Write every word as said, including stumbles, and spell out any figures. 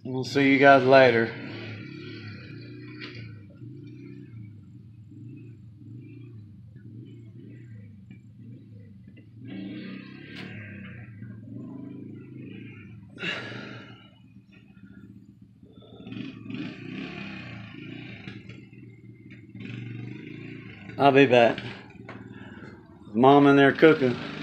We'll see you guys later. I'll be back. Mom in there cooking.